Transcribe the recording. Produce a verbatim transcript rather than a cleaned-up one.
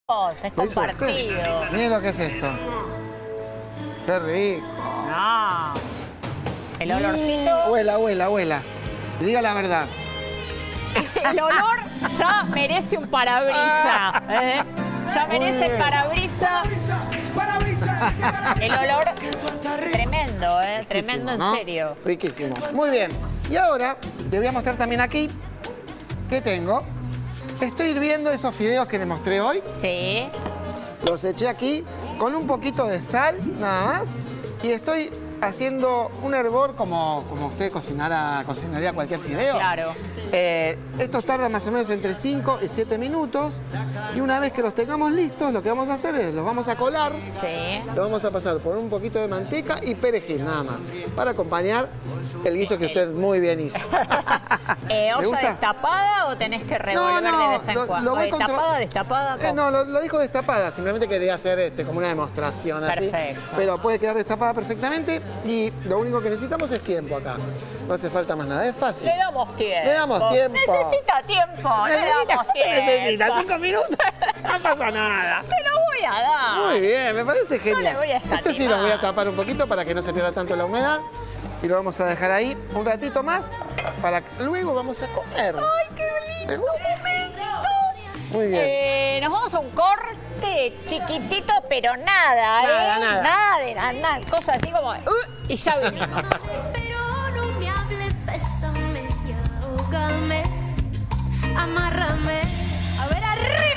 Es compartido. Miren lo que es esto. Qué rico. No. El olorcito. Huela, huela, huela. Diga la verdad. El olor ya merece un parabrisa. ¿eh? Ya merece parabrisa. El olor tremendo, ¿eh? Tremendo en ¿no? serio. Riquísimo. Muy bien. Y ahora te voy a mostrar también aquí que tengo. Estoy hirviendo esos fideos que les mostré hoy. Sí. Los eché aquí con un poquito de sal, nada más. Y estoy haciendo un hervor como, como usted cocinara, cocinaría cualquier fideo. Claro. Eh, estos tardan más o menos entre cinco y siete minutos. Y una vez que los tengamos listos, lo que vamos a hacer es los vamos a colar. Sí. Lo vamos a pasar por un poquito de manteca y perejil, nada más. Para acompañar el guiso que usted muy bien hizo. eh, ¿Olla gusta? destapada o tenés que revolver no, no, de vez en lo- cuando? lo voy ¿Destapada, contro- destapada? Eh, no, lo, lo dijo destapada, simplemente quería hacer este, como una demostración así. Perfecto. Pero puede quedar destapada perfectamente y lo único que necesitamos es tiempo acá. No hace falta más nada, es fácil. Le damos tiempo. Le damos tiempo. Necesita tiempo, le damos tiempo. Necesita cinco minutos, no pasa nada. Se lo voy a dar. Muy bien, me parece genial. le voy a Este sí lo voy a tapar un poquito para que no se pierda tanto la humedad. Y lo vamos a dejar ahí un ratito más para que luego vamos a comer. ¡Ay, qué lindo! ¿Le gusta? Muy bien. Eh, nos vamos a un corte chiquitito, pero nada, ¿eh? Nada, nada. Nada de nada, nada, cosas así como... Uh, y ya venimos. Pero no me hables, bésame y ahógame, amárrame. A ver, arriba.